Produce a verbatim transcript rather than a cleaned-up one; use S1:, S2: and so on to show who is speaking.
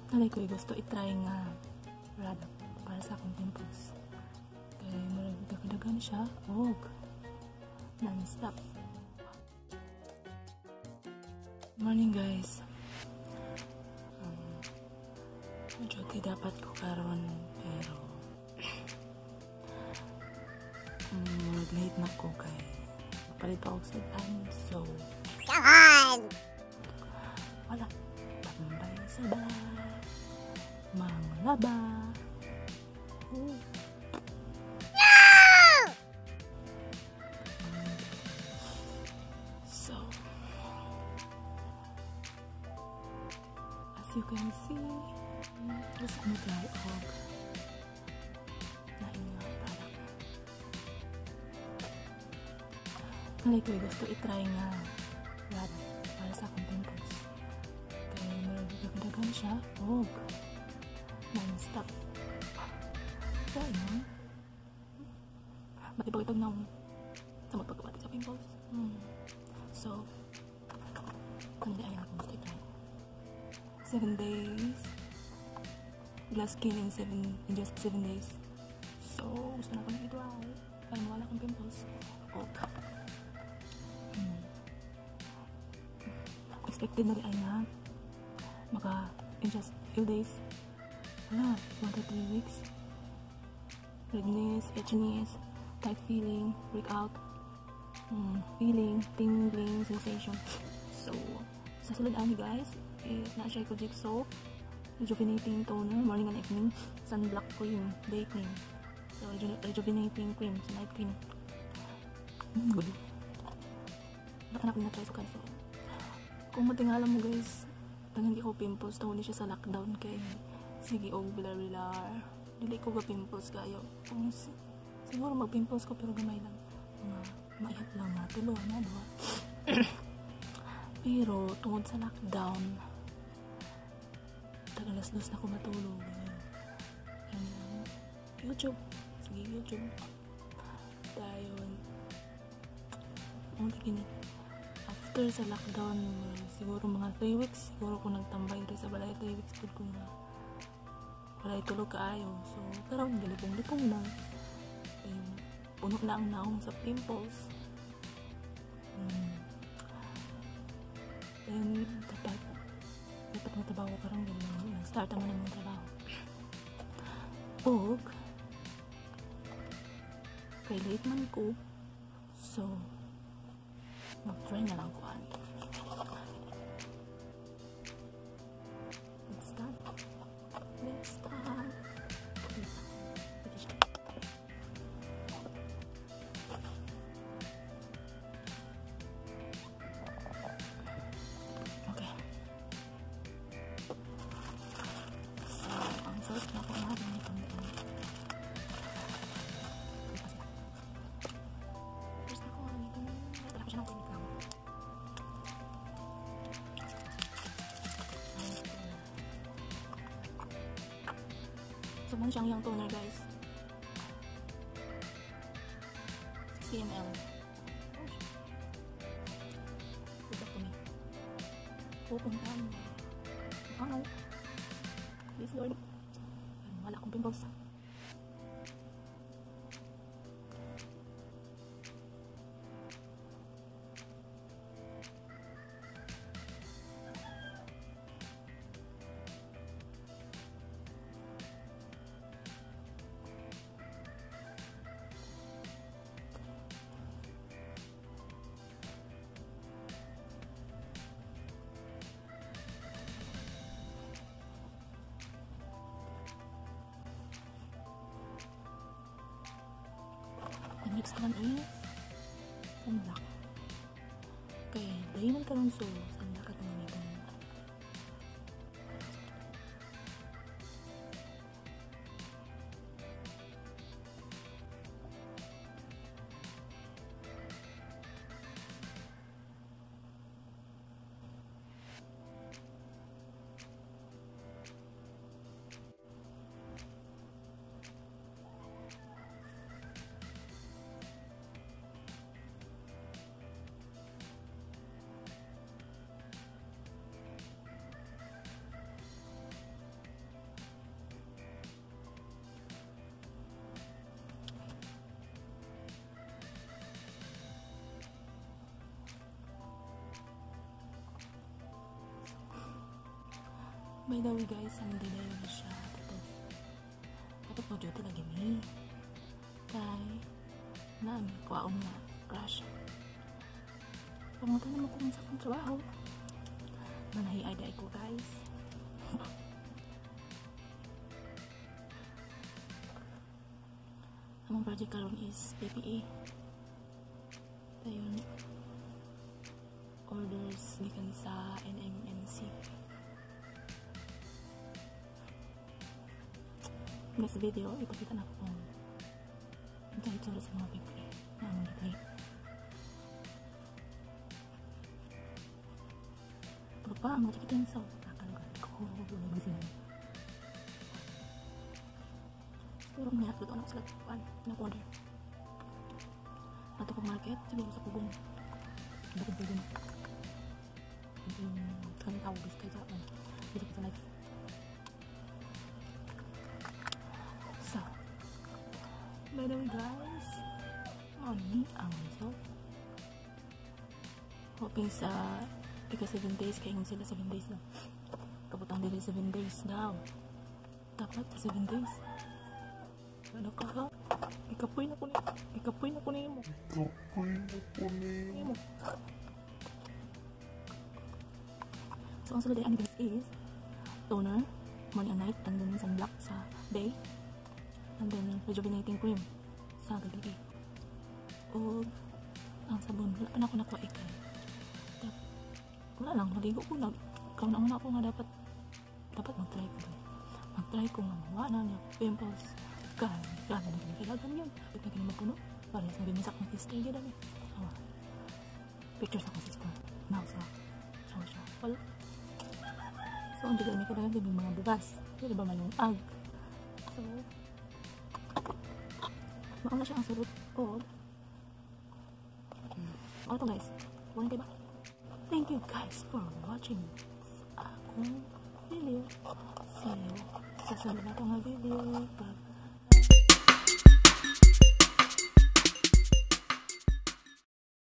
S1: Nanay ko gusto i-try nga product para sa akong pimples. Kaya marag dagdagan siya og non-stop. Morning guys. Um, medyo di dapat ko karon pero um, late na ko kay palit pa ako sa daan. So wala, tambay sa bahay, manglaba. Oh. So as you can see, gusto ko mag-try og lain nga product. Nanay ko gusto i-try nga product para sa akong pimples. Kaya maragdagdagan siya og non-stop. Kaya yun, matipag-itag na sa magpagkabati sa pimples. Hmm. So, kundi ayaw akong gusto i-try. seven days. Glass skin in seven in just seven days. So, gusto na ko na i-try. Kaya mawala akong pimples. Okay. Hmm. Expected na rin ay na maka in just few days. Wala, one to three weeks. Redness, itchiness, tight feeling, breakout, hmm, feeling, tingling, sensation. So, sa sulod ani guys, is na siya ko jigsaw, rejuvenating toner, morning and evening, sunblock cream, day cream. So, reju rejuvenating cream, so night cream. Hmm, good. Baka na ko na-try sa kanso. Kung matingala mo guys, tangan di ko pimples, tawag siya sa lockdown kay sige o bilar-bilar. Dili ko ga pimples kayo. Kung siguro mag-pimples ko pero gamay lang. Mga mayat lang na tulo na diba? Pero tungod sa lockdown, tagalas dos na ko matulog. Um, YouTube. Sige YouTube. Dayon. Ang tigini. After sa lockdown, siguro mga three weeks, siguro ko nagtambay rin sa balay three weeks po ko na wala itulog kaayo. So, pero galipong-lipong na. Ayun, puno na ang naong sa pimples. Hmm. Then, dapat dapat matabaho ka rin gano'n. Nag-start naman ang trabaho. Og, kay late man ko. So, mag-try na lang ko ano. Let's start. Let's start. Okay. So, ang first na ko na rin itong din. First na ko na rin itong wala ko siya ng kunikam. So, man siyang yung toner guys. sixty milliliters. Ito ko ni. Pupunta mo. Wow. Please Lord. Wala akong pimples. The next one is sunblock. Okay, dahil man karon so sunblock at namitan. By the way guys, ang dilayo na siya. Ito. Ito po dito lagi ni. Kay, naan, kuwaon na crush. Pangutan naman kung sa kong trabaho. Manahi-ay-day ko guys. Among project karon is P P E. Ayun. Orders gikan sa N M N C. Next video, ipakita na ko kung ang kahit sa mga P P E na among gitay. Pero pa, ang makikita yung sa kakalugan ko. Huwag na sila. Pero may upload ako sila kuan ng order. Ato pag market, siguro sa pugong. Bakit pugong? Yung kami tawag is kaya sa dito ko sa life. So, by the way guys, money ang result. Hoping sa ika seven days, kaya sila seven days lang. Kaputang dili seven days daw. Dapat seven days. Ano ka ha? Ikapoy na ko ni Ikapoy na ko ni mo. Ikapoy na ko ni mo. So, ang sulod ay guys is toner, morning and night, and then sunblock sa day, and then rejuvenating cream sa gabi. O, ang sabon, wala pa na ako nakuha ikay. Wala lang, naligo ko na. Ikaw na una ako nga dapat dapat mag-try ko. Mag-try ko nga, wala na niya, pimples. Kan, grabe na kailangan yun. Pag na ganun mapuno, para sa binisak na kistay yun dami. So, pictures ako sa school. Now, so, so, so, wala. So, ang digal may kailangan din yung mga bugas. Hindi ba may yung ag. So, mauna siya ang surut ko. Ano to guys? Huwag diba? Thank you guys for watching akong video. See you sa sunod na itong video. Bye.